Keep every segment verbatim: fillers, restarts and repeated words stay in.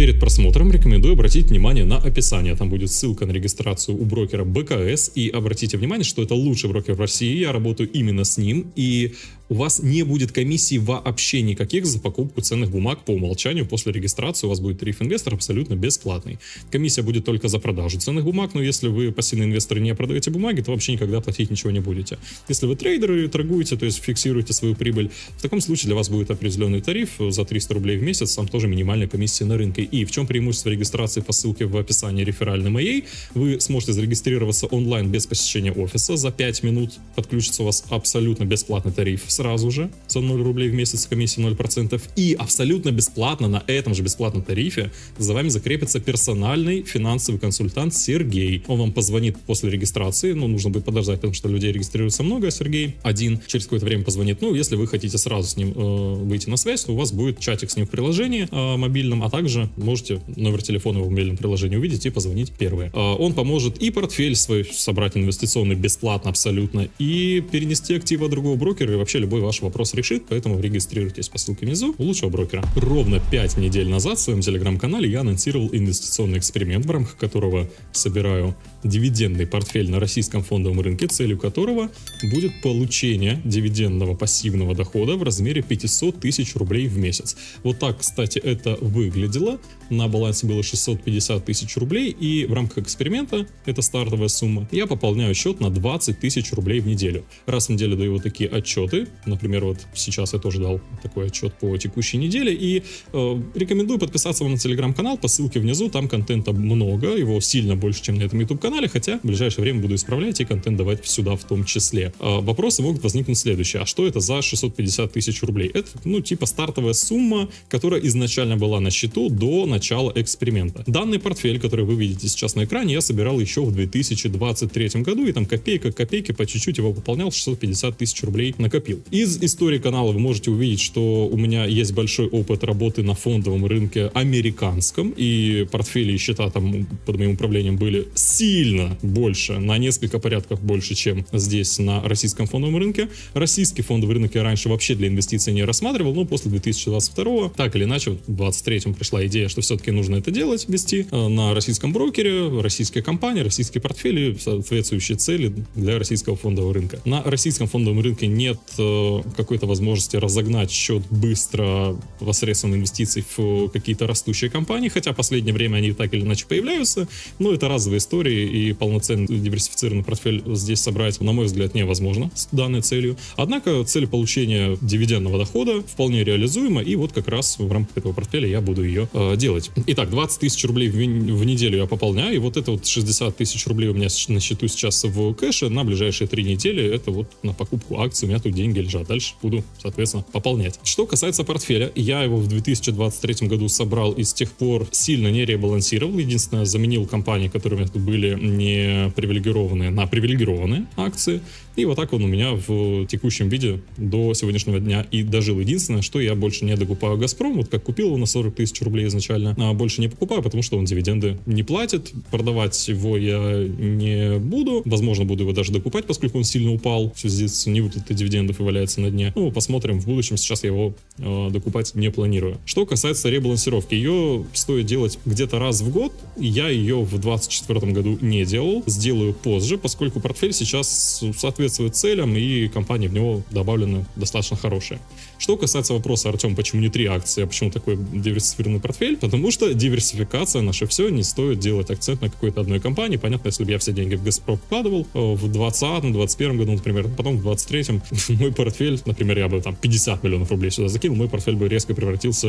Перед просмотром рекомендую обратить внимание на описание. Там будет ссылка на регистрацию у брокера бэ ка эс. И обратите внимание, что это лучший брокер в России. Я работаю именно с ним. И у вас не будет комиссии вообще никаких за покупку ценных бумаг по умолчанию. После регистрации у вас будет тариф инвестор абсолютно бесплатный. Комиссия будет только за продажу ценных бумаг, но если вы пассивный инвестор и не продаете бумаги, то вообще никогда платить ничего не будете. Если вы трейдеры, торгуете, то есть фиксируете свою прибыль, в таком случае для вас будет определенный тариф за триста рублей в месяц, там тоже минимальная комиссия на рынке. И в чем преимущество регистрации по ссылке в описании реферальной моей? Вы сможете зарегистрироваться онлайн без посещения офиса. За пять минут подключится у вас абсолютно бесплатный тариф сразу же за ноль рублей в месяц, комиссия ноль процентов. И абсолютно бесплатно на этом же бесплатном тарифе за вами закрепится персональный финансовый консультант Сергей. Он вам позвонит после регистрации, ну, нужно будет подождать, потому что людей регистрируется много, а Сергей один через какое-то время позвонит. Ну, если вы хотите сразу с ним э, выйти на связь, то у вас будет чатик с ним в приложении э, мобильном, а также можете номер телефона в мобильном приложении увидеть и позвонить первые. Э, он поможет и портфель свой собрать инвестиционный бесплатно абсолютно, и перенести активы от другого брокера, и вообще любой ваш вопрос решит, поэтому регистрируйтесь по ссылке внизу у лучшего брокера. Ровно пять недель назад в своем телеграм-канале я анонсировал инвестиционный эксперимент, в рамках которого собираю дивидендный портфель на российском фондовом рынке, целью которого будет получение дивидендного пассивного дохода в размере пятьсот тысяч рублей в месяц. Вот так, кстати, это выглядело. На балансе было шестьсот пятьдесят тысяч рублей, и в рамках эксперимента, это стартовая сумма, я пополняю счет на двадцать тысяч рублей в неделю. Раз в неделю даю вот такие отчеты. Например, вот сейчас я тоже дал такой отчет по текущей неделе, и э, рекомендую подписаться вам на телеграм-канал по ссылке внизу. Там контента много, его сильно больше, чем на этом YouTube-канале, хотя в ближайшее время буду исправлять и контент давать сюда в том числе. Э, вопросы могут возникнуть следующие. А что это за шестьсот пятьдесят тысяч рублей? Это, ну, типа стартовая сумма, которая изначально была на счету до начала эксперимента. Данный портфель, который вы видите сейчас на экране, я собирал еще в две тысячи двадцать третьем году, и там копейка к копейке по чуть-чуть его пополнял, шестьсот пятьдесят тысяч рублей накопил. Из истории канала вы можете увидеть, что у меня есть большой опыт работы на фондовом рынке американском, и портфели и счета там под моим управлением были сильно больше, на несколько порядков больше, чем здесь на российском фондовом рынке. Российский фондовый рынок я раньше вообще для инвестиций не рассматривал, но после две тысячи двадцать второго, так или иначе, в две тысячи двадцать третьем пришла идея, что все-таки нужно это делать, вести на российском брокере, российская компания, российские портфели, соответствующие цели для российского фондового рынка. На российском фондовом рынке нет какой-то возможности разогнать счет быстро посредством инвестиций в какие-то растущие компании, хотя в последнее время они так или иначе появляются, но это разовые истории, и полноценный диверсифицированный портфель здесь собрать, на мой взгляд, невозможно с данной целью. Однако цель получения дивидендного дохода вполне реализуема, и вот как раз в рамках этого портфеля я буду ее э, делать. Итак, двадцать тысяч рублей в, в неделю я пополняю, и вот это вот шестьдесят тысяч рублей у меня на счету сейчас в кэше на ближайшие три недели, это вот на покупку акций, у меня тут деньги лежат, дальше буду, соответственно, пополнять. Что касается портфеля, я его в две тысячи двадцать третьем году собрал и с тех пор сильно не ребалансировал. Единственное, заменил компании, которые у меня тут были не привилегированные, на привилегированные акции. И вот так он у меня в текущем виде до сегодняшнего дня и дожил. Единственное, что я больше не докупаю Газпром, вот как купил его на сорок тысяч рублей изначально, а больше не покупаю, потому что он дивиденды не платит. Продавать его я не буду. Возможно, буду его даже докупать, поскольку он сильно упал в связи с невыплатой дивидендов и валяется на дне. Ну, посмотрим в будущем. Сейчас я его э, докупать не планирую. Что касается ребалансировки, ее стоит делать где-то раз в год. Я ее в двадцать четвёртом году не делал. Сделаю позже, поскольку портфель сейчас соответствует целям, и компании в него добавлены достаточно хорошие. Что касается вопроса, Артем, почему не три акции, а почему такой диверсифицированный портфель? Потому что диверсификация наше все, не стоит делать акцент на какой-то одной компании. Понятно, если бы я все деньги в Газпром вкладывал в двадцатом, двадцать первом году, например, потом в двадцать третьем мой портфель, например, я бы там пятьдесят миллионов рублей сюда закинул, мой портфель бы резко превратился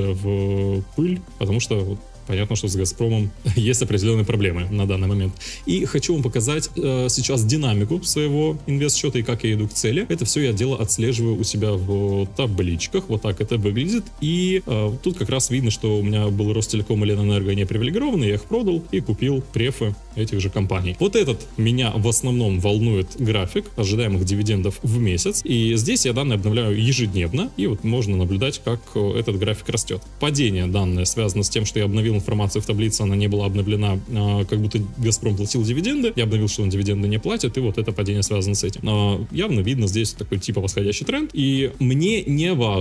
в пыль, потому что понятно, что с Газпромом есть определенные проблемы на данный момент. И хочу вам показать э, сейчас динамику своего инвест-счета и как я иду к цели. Это все я дело отслеживаю у себя в табличках. Вот так это выглядит. И э, тут как раз видно, что у меня был Ростелеком и Ленэнерго не привилегированный. Я их продал и купил префы этих же компаний. Вот этот меня в основном волнует график ожидаемых дивидендов в месяц. И здесь я данные обновляю ежедневно. И вот можно наблюдать, как этот график растет. Падение данное связано с тем, что я обновил информацию в таблице, она не была обновлена, а, как будто Газпром платил дивиденды. Я обновил, что он дивиденды не платит, и вот это падение связано с этим. А, явно видно здесь такой типа восходящий тренд, и мне не важно,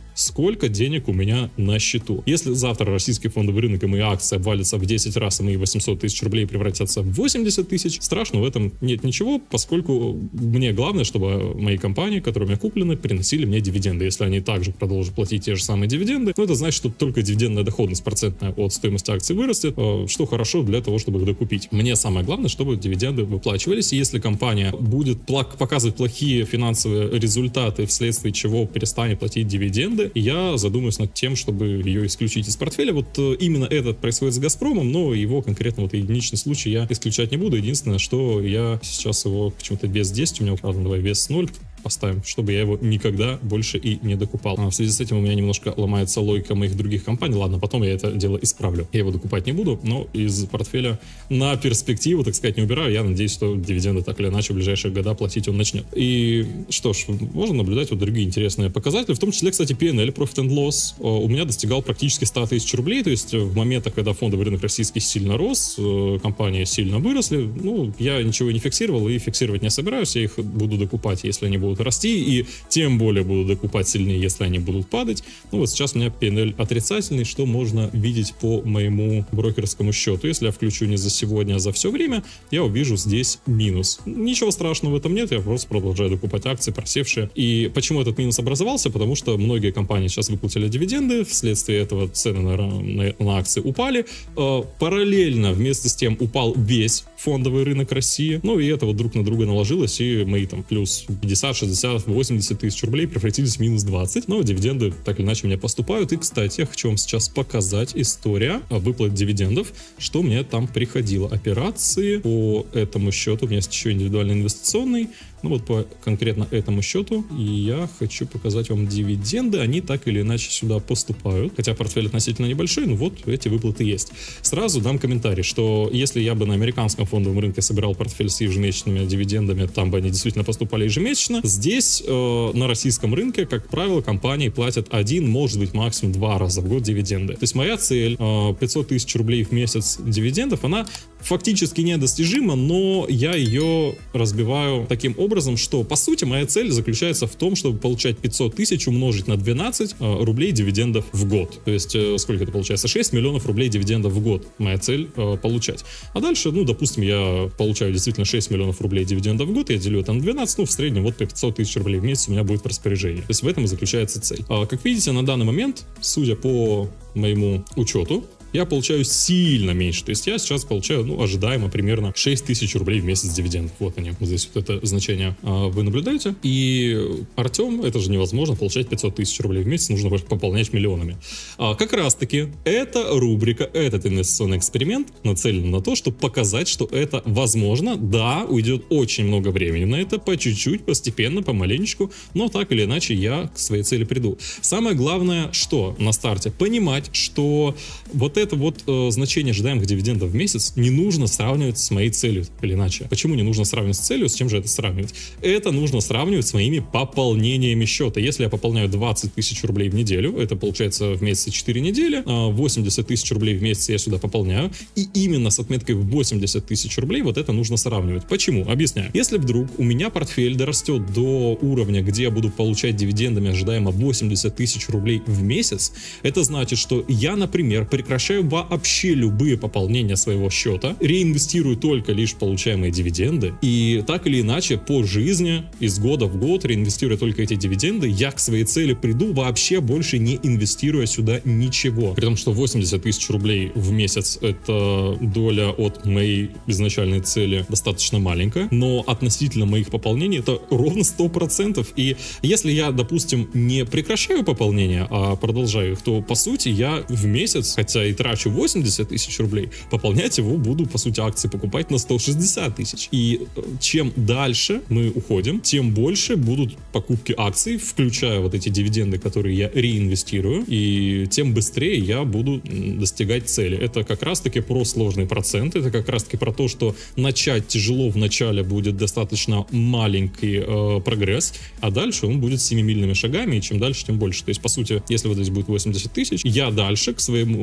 сколько денег у меня на счету. Если завтра российский фондовый рынок и мои акции обвалятся в десять раз, и мои восемьсот тысяч рублей превратятся в восемьдесят тысяч, страшно в этом нет ничего, поскольку мне главное, чтобы мои компании, которые у меня куплены, приносили мне дивиденды. Если они также продолжат платить те же самые дивиденды, ну это значит, что только дивидендная доходность процентная от стоимости акций вырастет, что хорошо для того, чтобы их докупить. Мне самое главное, чтобы дивиденды выплачивались, и если компания будет показывать плохие финансовые результаты, вследствие чего перестанет платить дивиденды, я задумаюсь над тем, чтобы ее исключить из портфеля. Вот именно это происходит с Газпромом, но его конкретно вот единичный случай я исключать не буду. Единственное, что я сейчас его почему-то вес десять, у меня, правда, давай вес ноль поставим, чтобы я его никогда больше и не докупал. А в связи с этим у меня немножко ломается логика моих других компаний. Ладно, потом я это дело исправлю. Я его докупать не буду, но из портфеля на перспективу, так сказать, не убираю. Я надеюсь, что дивиденды так или иначе в ближайшие года платить он начнет. И что ж, можно наблюдать вот другие интересные показатели, в том числе, кстати, пи эн эл, Profit and Loss, у меня достигал практически ста тысяч рублей, то есть в моментах, когда фондовый рынок российский сильно рос, компании сильно выросли, ну, я ничего не фиксировал и фиксировать не собираюсь, я их буду докупать, если они будут расти, и тем более буду докупать сильнее, если они будут падать. Ну вот сейчас у меня пи эн эл отрицательный, что можно видеть по моему брокерскому счету. Если я включу не за сегодня, а за все время, я увижу здесь минус. Ничего страшного в этом нет, я просто продолжаю докупать акции, просевшие. И почему этот минус образовался? Потому что многие компании сейчас выплатили дивиденды, вследствие этого цены на, на, на акции упали. Э, параллельно вместе с тем упал весь фондовый рынок России. Ну и это вот друг на друга наложилось, и мои там плюс пятьдесят, шестьдесят, восемьдесят тысяч рублей превратились в минус двадцать. Но дивиденды так или иначе мне поступают. И, кстати, я хочу вам сейчас показать история выплат дивидендов, что мне там приходило. Операции по этому счету. У меня есть еще индивидуальный инвестиционный. Ну вот по конкретно этому счету. И я хочу показать вам дивиденды. Они так или иначе сюда поступают. Хотя портфель относительно небольшой, но вот эти выплаты есть. Сразу дам комментарий, что если я бы на американском фондовом рынке собирал портфель с ежемесячными дивидендами, там бы они действительно поступали ежемесячно. Здесь э, на российском рынке, как правило, компании платят один, может быть максимум два раза в год дивиденды. То есть моя цель э, пятьсот тысяч рублей в месяц дивидендов, она фактически недостижима, но я ее разбиваю таким образом, что по сути моя цель заключается в том, чтобы получать пятьсот тысяч умножить на двенадцать э, рублей дивидендов в год. То есть э, сколько это получается? шесть миллионов рублей дивидендов в год моя цель э, получать. А дальше, ну допустим, я получаю действительно шесть миллионов рублей дивидендов в год, я делю это на двенадцать, ну в среднем вот пятьсот тысяч рублей в месяц у меня будет в распоряжении. То есть в этом и заключается цель. А, как видите, на данный момент, судя по моему учету, я получаю сильно меньше. То есть я сейчас получаю, ну, ожидаемо примерно шесть тысяч рублей в месяц дивидендов. Вот они, вот здесь вот это значение а, вы наблюдаете. И Артем, это же невозможно, получать пятьсот тысяч рублей в месяц, нужно пополнять миллионами. А, как раз таки, эта рубрика, этот инвестиционный эксперимент нацелен на то, чтобы показать, что это возможно. Да, уйдет очень много времени на это, по чуть-чуть, постепенно, помаленечку, но так или иначе я к своей цели приду. Самое главное, что на старте понимать, что вот это вот э, значение ожидаемых дивидендов в месяц не нужно сравнивать с моей целью, или иначе. Почему не нужно сравнивать с целью? С чем же это сравнивать? Это нужно сравнивать с моими пополнениями счета. Если я пополняю двадцать тысяч рублей в неделю, это получается в месяце четыре недели, восемьдесят тысяч рублей в месяц я сюда пополняю, и именно с отметкой в восемьдесят тысяч рублей вот это нужно сравнивать. Почему? Объясняю. Если вдруг у меня портфель дорастет до уровня, где я буду получать дивидендами ожидаемо восемьдесят тысяч рублей в месяц, это значит, что я, например, прекращаю вообще любые пополнения своего счета, реинвестирую только лишь получаемые дивиденды, и так или иначе по жизни, из года в год, реинвестируя только эти дивиденды, я к своей цели приду, вообще больше не инвестируя сюда ничего. При том, что восемьдесят тысяч рублей в месяц — это доля от моей изначальной цели достаточно маленькая, но относительно моих пополнений это ровно сто процентов. И если я, допустим, не прекращаю пополнения, а продолжаю их, то по сути я в месяц, хотя и трачу восемьдесят тысяч рублей, пополнять его буду, по сути, акции покупать на сто шестьдесят тысяч. И чем дальше мы уходим, тем больше будут покупки акций, включая вот эти дивиденды, которые я реинвестирую, и тем быстрее я буду достигать цели. Это как раз-таки про сложный процент, это как раз-таки про то, что начать тяжело в начале, будет достаточно маленький э, прогресс, а дальше он будет семимильными шагами, и чем дальше, тем больше. То есть, по сути, если вот здесь будет восемьдесят тысяч, я дальше к, своему, к своей цели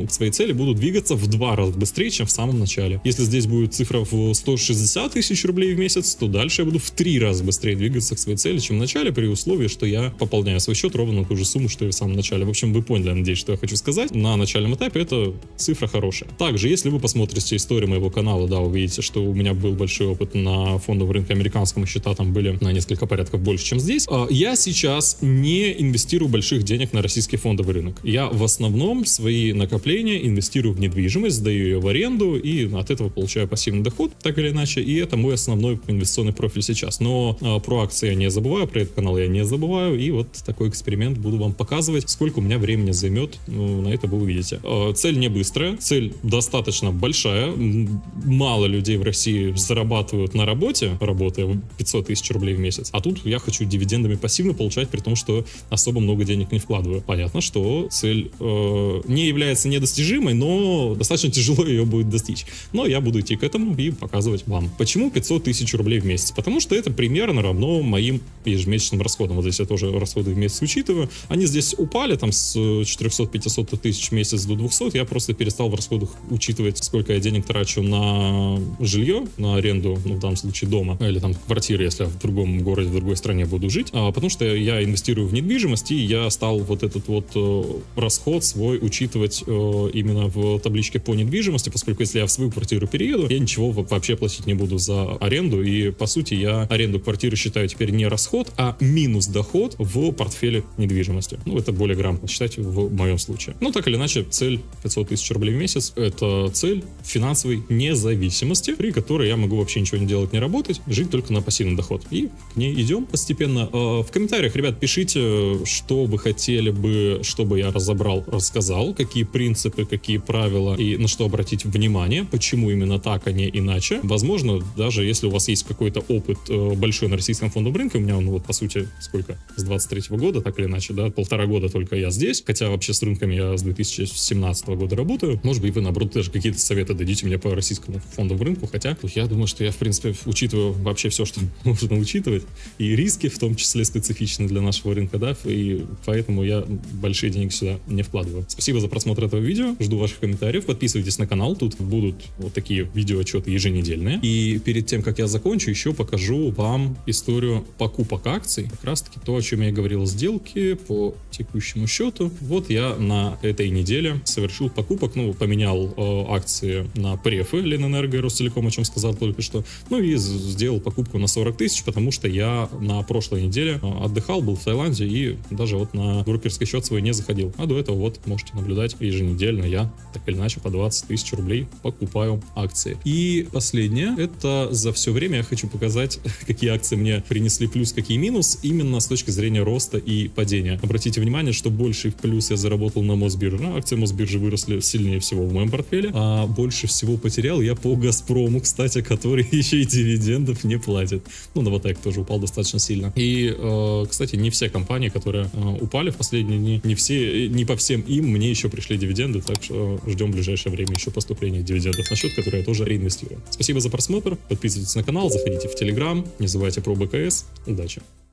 цели буду двигаться в два раза быстрее, чем в самом начале. Если здесь будет цифра в сто шестьдесят тысяч рублей в месяц, то дальше я буду в три раза быстрее двигаться к своей цели, чем в начале, при условии, что я пополняю свой счет ровно на ту же сумму, что и в самом начале. В общем, вы поняли, надеюсь, что я хочу сказать. На начальном этапе это цифра хорошая. Также, если вы посмотрите историю моего канала, да, увидите, что у меня был большой опыт на фондовом рынке американском, и счета там были на несколько порядков больше, чем здесь. Я сейчас не инвестирую больших денег на российский фондовый рынок. Я в основном свои накопления инвестирую в недвижимость, сдаю ее в аренду и от этого получаю пассивный доход, так или иначе, и это мой основной инвестиционный профиль сейчас. Но а, про акции я не забываю, про этот канал я не забываю, и вот такой эксперимент буду вам показывать, сколько у меня времени займет, ну, на это вы увидите. А, цель не быстрая, цель достаточно большая, мало людей в России зарабатывают на работе, работая пятьсот тысяч рублей в месяц, а тут я хочу дивидендами пассивно получать, при том, что особо много денег не вкладываю. Понятно, что цель э, не является недостижимой, но достаточно тяжело ее будет достичь. Но я буду идти к этому и показывать вам. Почему пятьсот тысяч рублей в месяц? Потому что это примерно равно моим ежемесячным расходам. Вот здесь я тоже расходы в месяц учитываю. Они здесь упали там с четырёхсот-пятисот тысяч в месяц до двухсот. Я просто перестал в расходах учитывать, сколько я денег трачу на жилье, на аренду, ну, в данном случае дома, или там квартиры, если я в другом городе, в другой стране буду жить. А, потому что я инвестирую в недвижимость, и я стал вот этот вот э, расход свой учитывать э, именно в табличке по недвижимости, поскольку если я в свою квартиру перееду, я ничего вообще платить не буду за аренду, и по сути я аренду квартиры считаю теперь не расход, а минус доход в портфеле недвижимости. Ну, это более грамотно считать в моем случае. Ну, так или иначе, цель пятьсот тысяч рублей в месяц — это цель финансовой независимости, при которой я могу вообще ничего не делать, не работать, жить только на пассивный доход. И к ней идем постепенно. В комментариях, ребят, пишите, что вы хотели бы, чтобы я разобрал, рассказал, какие принципы, какие правила и на что обратить внимание, почему именно так, а не иначе. Возможно, даже если у вас есть какой-то опыт большой на российском фондовом рынке, у меня он вот по сути сколько, с двадцать третьего года, так или иначе, да, полтора года только я здесь, хотя вообще с рынками я с две тысячи семнадцатого года работаю. Может быть, вы, наоборот, даже какие-то советы дадите мне по российскому фондовому рынку, хотя я думаю, что я, в принципе, учитываю вообще все, что можно учитывать, и риски, в том числе специфичны для нашего рынка, да, и поэтому я большие деньги сюда не вкладываю. Спасибо за просмотр этого видео, жду ваших комментариев, подписывайтесь на канал, тут будут вот такие видеоотчеты еженедельные. И перед тем, как я закончу, еще покажу вам историю покупок акций, как раз таки то, о чем я говорил, сделки по текущему счету. Вот я на этой неделе совершил покупок, ну, поменял э, акции на префы Ленэнерго и Ростелеком, о чем сказал только что, ну и сделал покупку на сорок тысяч, потому что я на прошлой неделе э, отдыхал, был в Таиланде и даже вот на брокерский счет свой не заходил. А до этого вот можете наблюдать, еженедельно я так или иначе по двадцать тысяч рублей покупаю акции. И последнее, это за все время я хочу показать, какие акции мне принесли плюс, какие минус, именно с точки зрения роста и падения. Обратите внимание, что больше в плюс я заработал на Мосбирже. Акции Мосбиржи выросли сильнее всего в моем портфеле, а больше всего потерял я по Газпрому, кстати, который еще и дивидендов не платит. Ну, Новатэк тоже упал достаточно сильно. И, э, кстати, не все компании, которые э, упали в последние дни, не все, не по всем им мне еще пришли дивиденды, так что ждем в ближайшее время еще поступления дивидендов на счет, который я тоже реинвестирую. Спасибо за просмотр, подписывайтесь на канал, заходите в Телеграм, не забывайте про БКС. Удачи!